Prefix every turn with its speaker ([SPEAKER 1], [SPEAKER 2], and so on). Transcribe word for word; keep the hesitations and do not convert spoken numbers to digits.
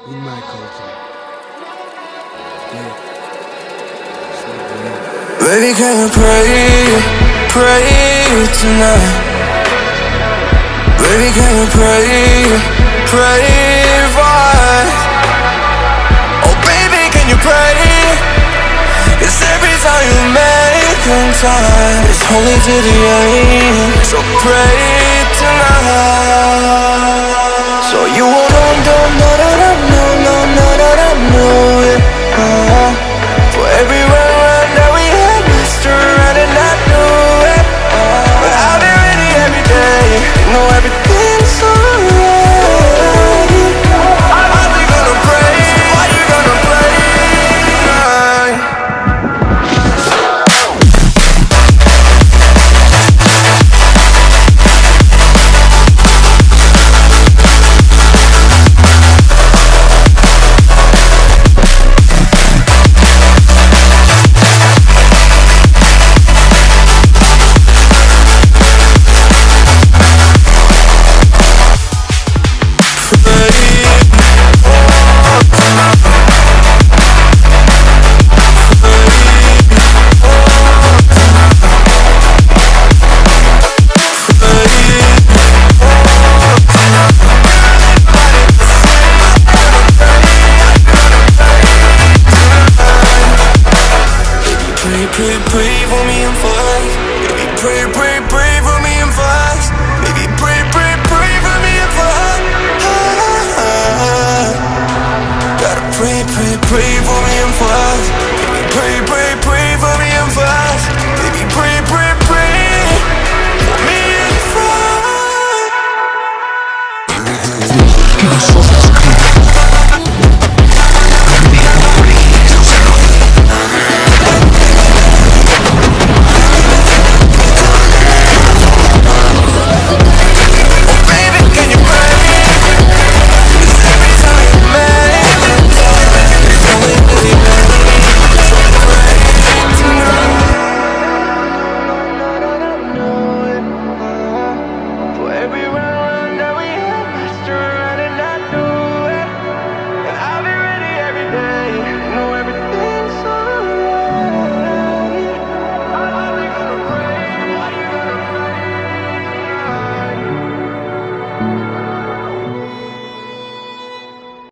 [SPEAKER 1] in my culture. Yeah.
[SPEAKER 2] Baby, can you pray, pray tonight? Baby, can you pray, pray for us? Oh baby, can you pray? Cause every time you make time, it's only to the end. So pray tonight. So you won't know, don't know, don't know, no, no, no, no, no, yeah. uh-huh. For every run, run that we had, messed around and I knew it. uh-huh. But I'll be ready every day, you know everything's alright. Are we gonna pray? Are you gonna pray? Pray, pray for me and fast. Baby, pray, pray, pray for me and fast. Baby, pray, pray, pray for me and fast. ah, ah. Gotta pray, pray, pray for me and fast. Baby, pray, pray